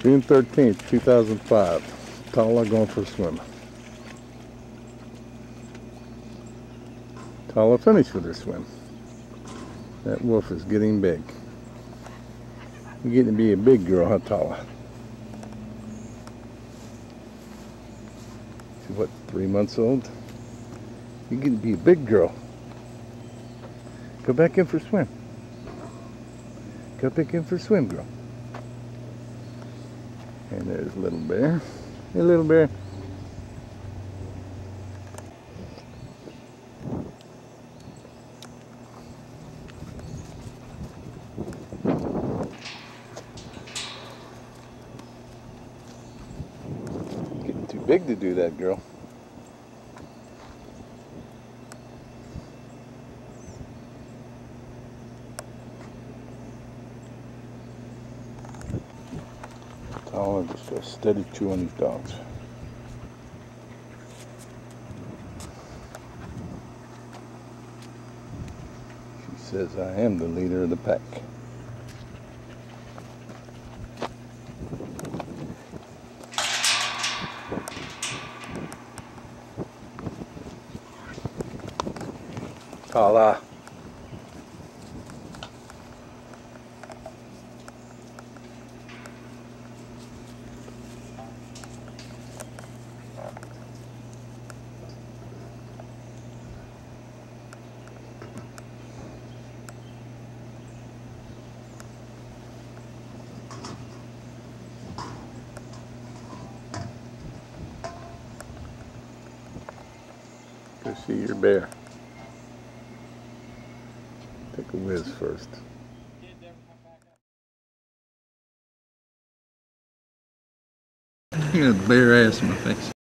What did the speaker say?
June 13th, 2005. TALA going for a swim. TALA finished with her swim. That wolf is getting big. You're getting to be a big girl, huh, TALA? She's what, 3 months old? You're getting to be a big girl. Go back in for a swim. Go back in for a swim, girl. And there's little bear. Hey, little bear. Getting too big to do that, girl. TALA just a steady chew on these dogs. She says, I am the leader of the pack. TALA. Go see your bear. Take a whiz first. You got a bear ass in my face.